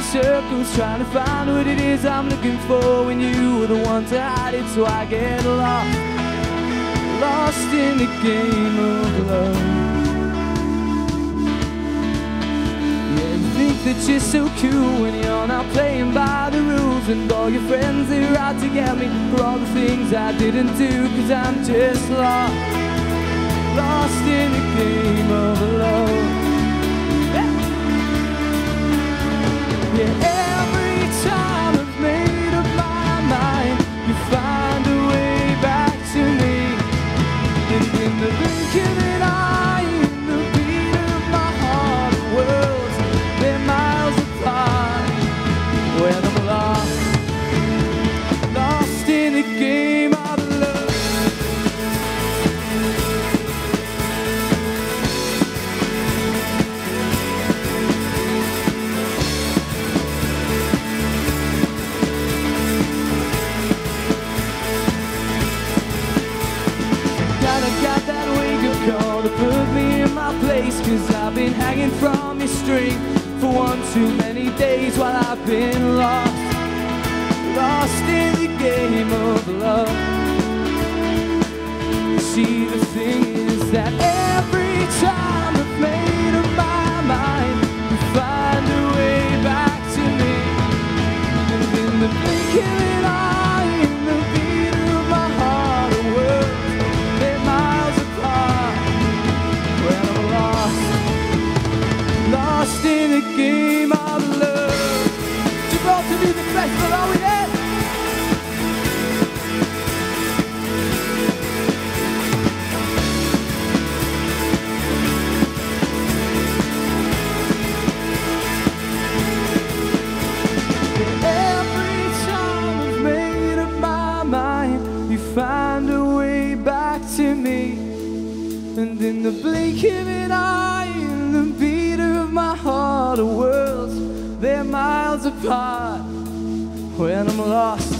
circles trying to find what it is I'm looking for, when you were the one to hide it. So I get lost, lost in the game of love. Think that you're so cool when you're not playing by the rules, and all your friends are out to get me for all the things I didn't do. Cause I'm just lost, lost in the game of love. Yeah, every time I've made up my mind, you find a way back to me. And in the blink of an eye, in the beat of my heart, the world's they're miles apart. When I'm lost, lost in the game of love. Kinda got that wake-up call to put me in my place, cause I've been hanging from your string for one too many days while I've been lost, lost in the game of love. See, the thing is that every time I've made up my mind, you find a way back to me. And in the blink of an eye, in the beat of my heart, the world they're miles apart. When I'm lost, lost in the game of love. Gibraltar Music Festival, are we there? Every time I've made up my mind, you find a way back to me. And in the blink of an eye, in the beat of my heart, the worlds, they're miles apart. When I'm lost,